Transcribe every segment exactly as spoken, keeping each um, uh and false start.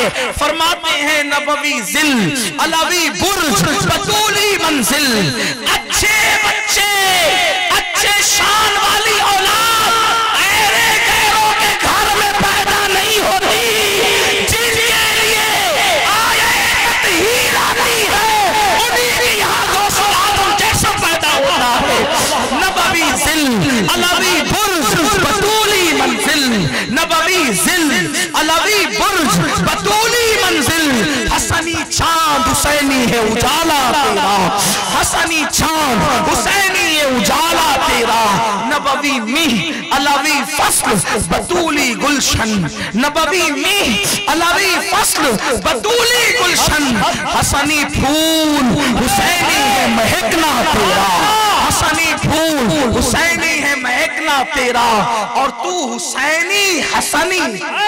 फरमाते हैं नबवी जिल अलवी बुर्ज बतूली मंजिल। अच्छे बच्चे अच्छे शान वाली औलाद ऐरे गैरों के घर में पैदा नहीं होती, जिनके लिए आयत ही आती है उन्हीं के यहाँ दोस्तों आदम जैसा पैदा होता है। नबवी जिल अलवी बुर्ज बतूली मंजिल, नबवी जिल अलवी बुर्ज बतूली मंजिल। हसनी चांद हुसैनी है उजाला तेरा, हसनी चांद हुसैनी है उजाला तेरा। नबवी मीह अलवी फसल बतूली गुलशन, नबवी मीह अलवी फसल बतूली गुलशन। हसनी फूल हुसैनी है महकना तेरा, हसनी फूल हुसैनी है महकना तेरा। और तू हुसैनी हसनी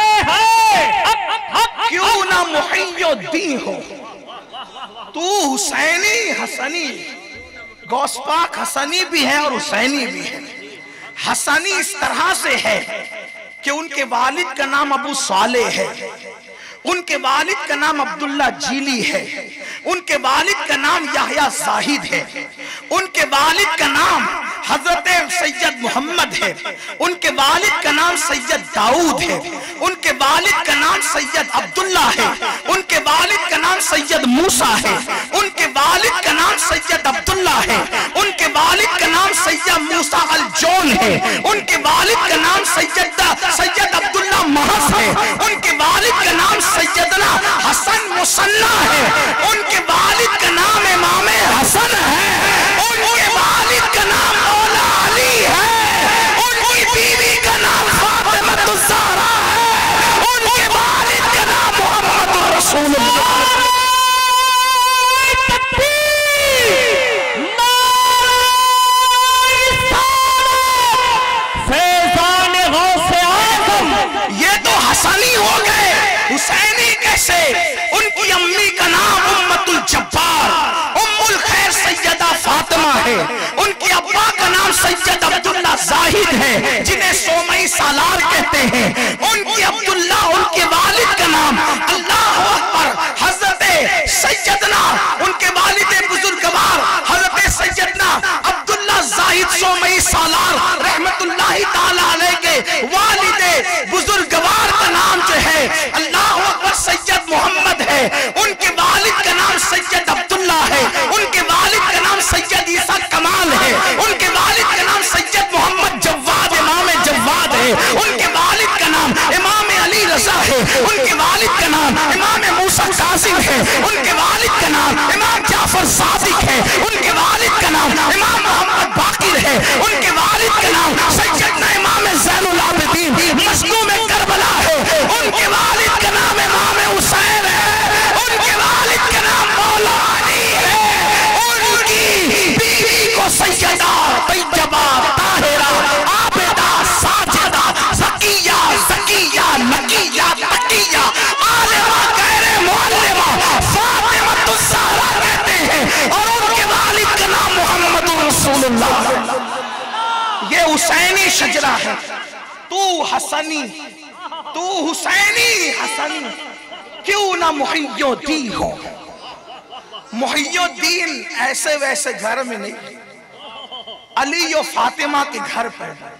क्यों ना मुहियुद्दीन हो, तू हुसैनी हसनी। गौस पाक हसनी भी है और हुसैनी भी है। हसनी इस तरह से है कि उनके वालिद का नाम अबू सालेह है, उनके वालिद का नाम अब्दुल्ला जीली है, उनके वालिद का नाम याहया जाहिद है, उनके वालिद का नाम हजरत सैयद मोहम्मद है, उनके वालिद का नाम सैयद दाऊद है, उनके वालिद का नाम सैयद अब्दुल्ला है, उनके वालिद का नाम सैयद मूसा है, उनके वालिद का नाम सैयद अब्दुल्ला है, उनके वालिद का नाम सैयद मूसा अल जौन है, उनके वालिद का नाम सैयद सैयद अब्दुल्ला महस है, उनके वालिद का नाम सैयदना हसन मुसन्ना है, उनके वालिद का नाम इमाम हसन है, उनके वालिद का नाम मौला अली है, उनकी बीवी का नाम फातिमा ज़हरा है, उनके वालिद का नाम मोहम्मद रसूलुल्लाह। ये तो हसनी हो गए, हुसैनी कैसे? उनकी अम्मी का नाम उम्मतुल जब्बार उम्मुल खैर सैयदा फातिमा है, उनके अब्बा का नाम सैयद अब्दुल्ला जाहिद है जिन्हें सोमई सालार कहते हैं, उनकी अब्दुल्ला उनके वालिद का नाम अल्लाह अकबर हजरत सैयदना उनके वालिद बुजुर्गवार हजरत सैयदना अब्दुल्ला जाहिद सोमई सालार रहमतुल्लाहि ताला अलैह के वालिद बुजुर्गवार का नाम जो है अल्लाह अकबर सैयद मोहम्मद है, उनके वालिद का नाम सैयद अब्दुल्ला है, उनके वालिद का नाम सैयद ईसा कमाल है, उनके वालिद का नाम सैयद मोहम्मद जव्वाद इमाम जव्वाद है, उनके वालिद का नाम इमाम अली रजा है, उनके वालिद का नाम इमाम मूसा कासिम है, उनके वालिद का नाम इमाम जाफर सादिक है, उनके वालिद का नाम इमाम मोहम्मद बाकिर है, उनके वालिद का नाम सैयदना इमाम ज़ैनुल आबिदीन मज़लूम करबला है, उनके वालिद का नाम इमाम हुसैन है, उनके वालिद का नाम मौला अली है, उनकी बीवी को सैयदा तैयबा ताहिरा आबिदा साजिदा ज़किया ज़किया नकिया तकिया आलिमा गैरे मुअल्लिमा फातिमा ज़हरा कहते हैं, और उनके वालिद का नाम मोहम्मद रसूलुल्लाह। ये हुसैनी शजरा है। तू हसनी तू हुसैनी हसनी क्यों ना मुहियुद्दीन हो। मुहियुद्दीन ऐसे वैसे घर में नहीं, अली और फातिमा के घर पर